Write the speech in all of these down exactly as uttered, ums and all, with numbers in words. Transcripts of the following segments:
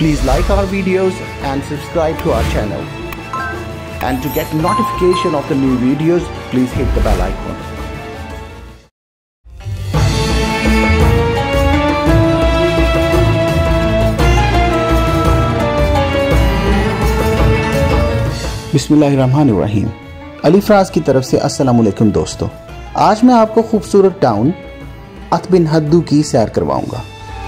Please like our videos and subscribe to our channel. And to get notification of the new videos, please hit the bell icon. बिस्मिल्लाहिर्रहमानिर्रहीम। अली फराज की तरफ से अस्सलाम वालेकुम दोस्तों। आज मैं आपको खूबसूरत टाउन अत बिन हद्दू की सैर करवाऊंगा।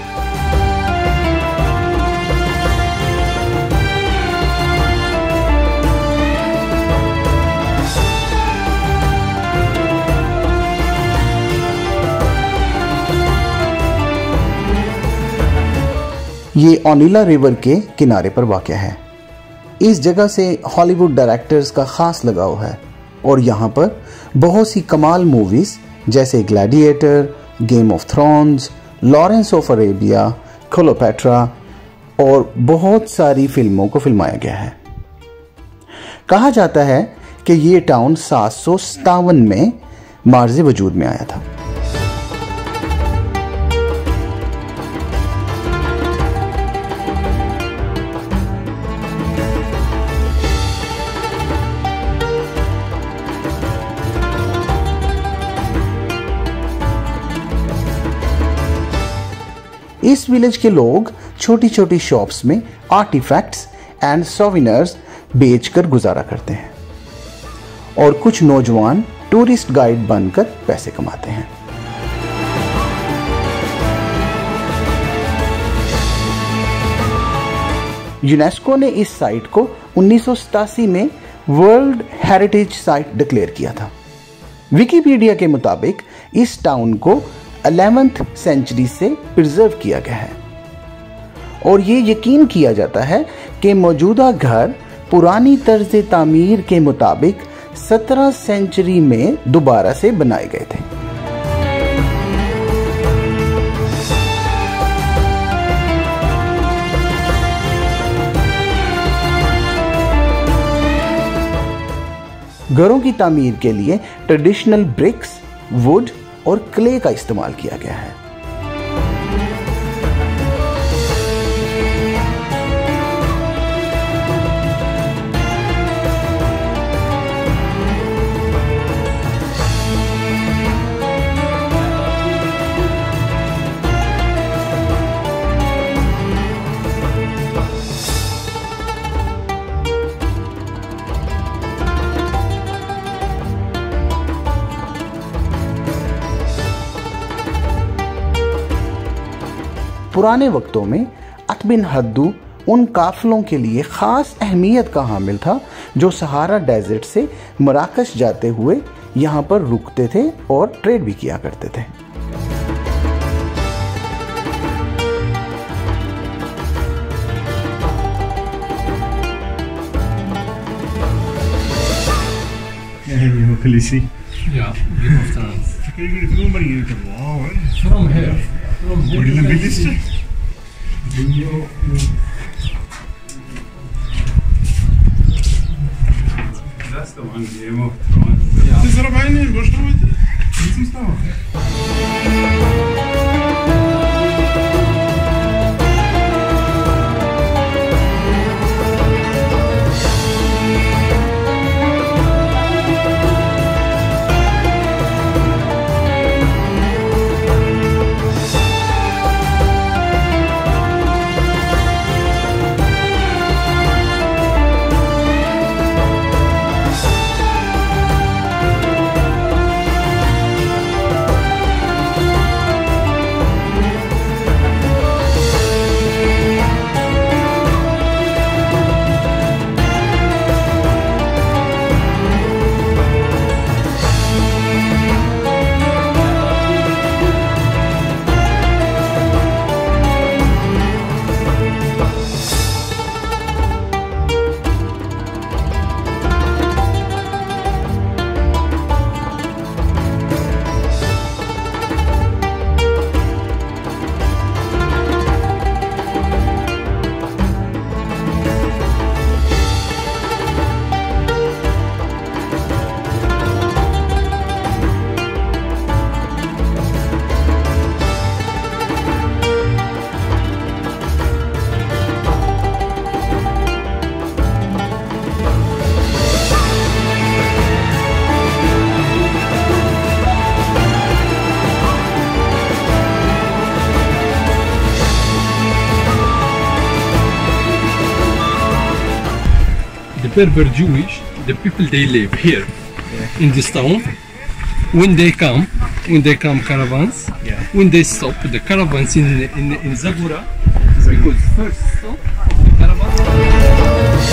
ये ओनिला रिवर के किनारे पर वाक़ है। इस जगह से हॉलीवुड डायरेक्टर्स का ख़ास लगाव है और यहाँ पर बहुत सी कमाल मूवीज़ जैसे Gladiator, Game of Thrones, Lawrence of Arabia, Cleopatra और बहुत सारी फिल्मों को फिल्माया गया है। कहा जाता है कि ये टाउन सात सौ सतावन में मार्ज़े वजूद में आया था। इस विलेज के लोग छोटी छोटी शॉप्स में आर्टिफैक्ट्स एंड सोवेनिर्स बेचकर गुजारा करते हैं और कुछ नौजवान टूरिस्ट गाइड बनकर पैसे कमाते हैं। यूनेस्को ने इस साइट को उन्नीस सौ सतासी में वर्ल्ड हेरिटेज साइट डिक्लेयर किया था। विकिपीडिया के मुताबिक इस टाउन को इलेवेंथ सेंचुरी से प्रिजर्व किया गया है और ये यकीन किया जाता है कि मौजूदा घर पुरानी तर्ज तामीर के मुताबिक सत्रह सेंचुरी में दोबारा से बनाए गए थे। घरों की तामीर के लिए ट्रेडिशनल ब्रिक्स, वुड और क्ले का इस्तेमाल किया गया है। पुराने वक्तों में अत बिन हद्दू उन काफिलों के लिए ख़ास अहमियत का हामिल था जो सहारा डेजर्ट से मराकश जाते हुए यहाँ पर रुकते थे और ट्रेड भी किया करते थे। Ja, Game of Thrones. From here. From here. What is the biggest? That's the one, Game of Thrones. Ja. Das ist aber eine Überschrift. Das ist da. Berber Jewish, the people they live here Yeah. in this town. When they come, when they come caravans, Yeah. when they stop the caravans in in in Zagora, because first stop of the caravan.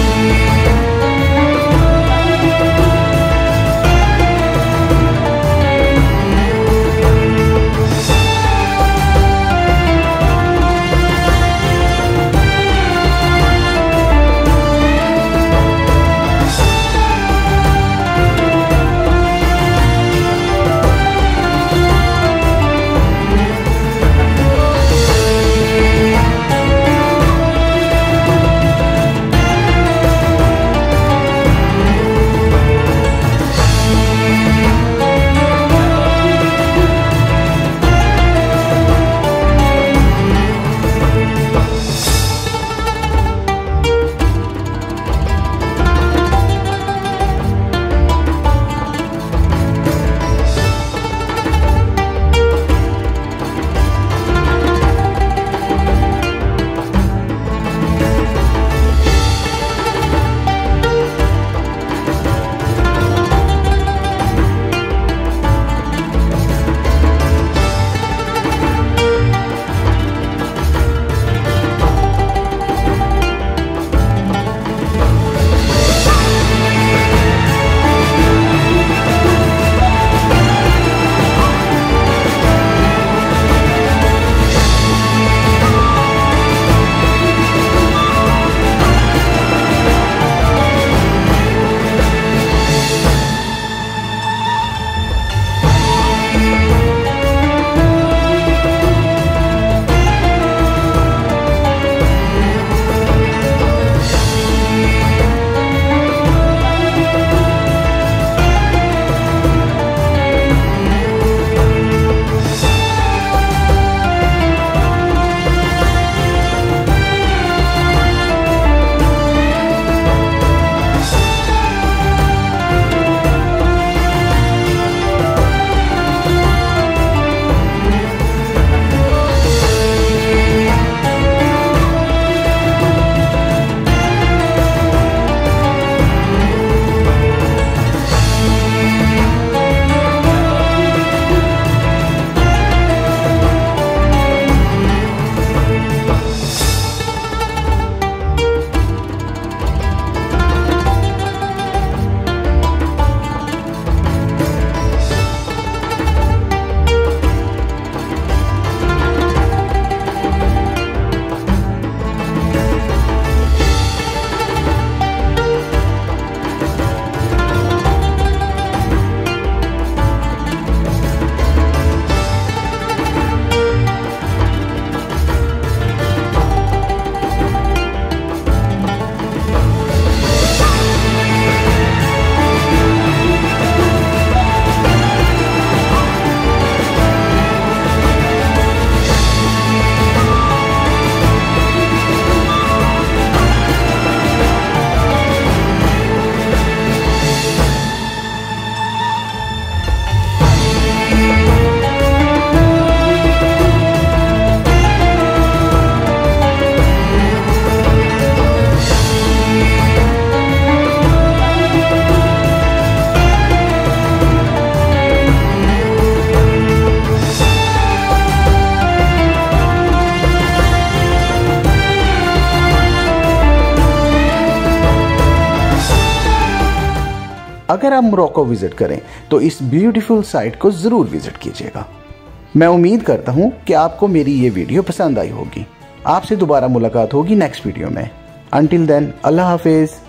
अगर आप Morocco visit करें तो इस beautiful sight को ज़रूर visit कीजिएगा। मैं उम्मीद करता हूँ कि आपको मेरी ये वीडियो पसंद आई होगी। आपसे दोबारा मुलाकात होगी नेक्स्ट वीडियो में। अंटिल देन, अल्लाह हाफिज़।